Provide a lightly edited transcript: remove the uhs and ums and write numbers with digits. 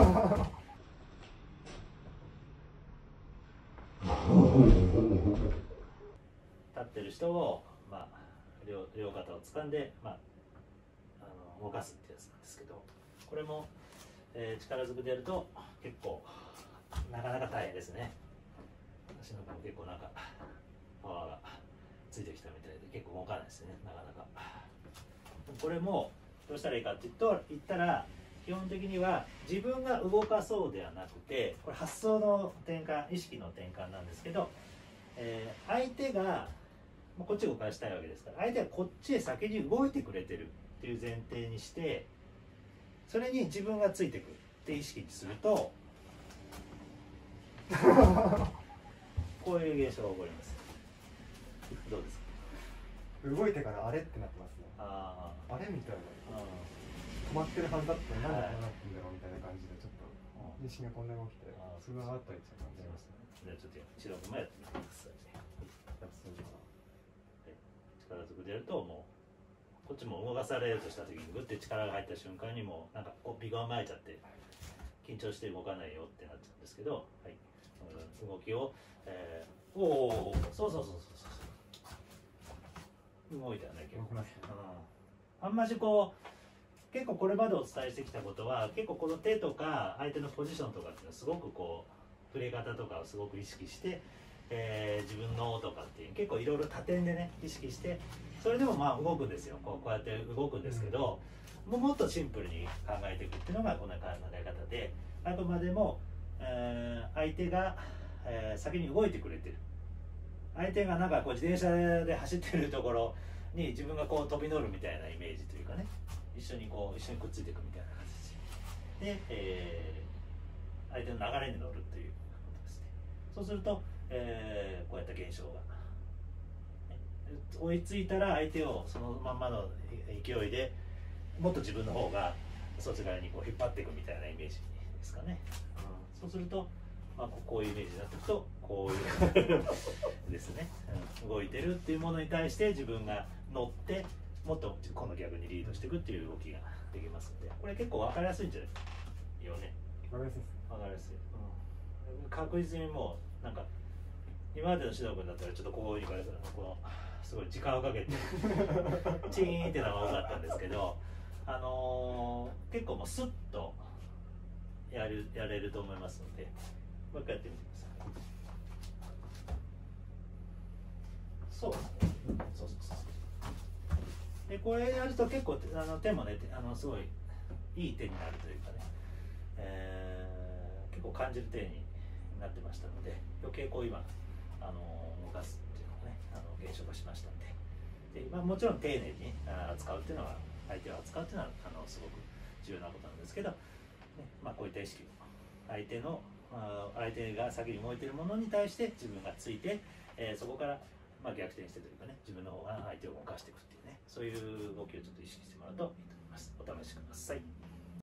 立ってる人を、両肩を掴んで、動かすってやつなんですけど、これも、力ずくでやると結構なかなか大変ですね。私の子も結構なんかパワーがついてきたみたいで結構動かないですね、なかなか。これもどうしたらいいかって言ったら、基本的には自分が動かそうではなくて、これ発想の転換、意識の転換なんですけど、相手がこっちを動かしたいわけですから、相手はこっちへ先に動いてくれてるっていう前提にして、それに自分がついてくるって意識にするとこういう現象が起こります。どうですか？ 動いてからあれってなってますね。あれみたいな。止まってるはずだったのになんでこうなってんだろうみたいな感じで、ちょっと意識がこんなに起きて、それがあったりって感じますね。 じゃあちょっと一度もやってみてくださいね。力ずくでやると、もうこっちも動かされようとした時にグッて力が入った瞬間にもうなんかこう尾が巻いちゃって緊張して動かないよってなっちゃうんですけど、はい、動きを、おお、そうそうそうそう動いたよね、結構ね。あんましこう結構これまでお伝えしてきたことは、結構この手とか相手のポジションとかっていうのはすごくこう触れ方とかをすごく意識して、自分のとかっていう結構いろいろ多点でね意識して、それでも動くんですよ。こうやって動くんですけど、もっとシンプルに考えていくっていうのがこの考え方で、あくまでも、相手が、先に動いてくれてる、相手がなんかこう自転車で走ってるところに自分がこう飛び乗るみたいなイメージというかね、一緒にくっついていくみたいな形で、相手の流れに乗るということですね。そうすると、こうやった現象が、追いついたら相手をそのまんまの勢いでもっと自分の方がそちらにこう引っ張っていくみたいなイメージですかね。そうすると、こういうイメージになっていくとこういうですね、動いてるっていうものに対して自分が乗ってもっとこの逆にリードしていくっていう動きができますので、これ結構分かりやすいんじゃないよね。 分かりやすいです。 分かりやすい、確実にもうなんか今までの指導君だったらちょっとこういうからこのすごい時間をかけてチーンっていうのが多かったんですけど、結構もうスッとやれると思いますので、もう一回やってみてください。そうですね、そうでこれやると結構手もねすごいいい手になるというかね、結構感じる手になってましたので、余計こう今動かすっていうのをね現象化しましたんで、もちろん丁寧に扱うっていうのは、相手を扱うっていうのはすごく重要なことなんですけど、こういった意識を相手が先に動いているものに対して自分がついて、そこから逆転してというかね、自分の方が相手を動かしていくっていうね、そういう動きをちょっと意識してもらうといいと思います。お試しください。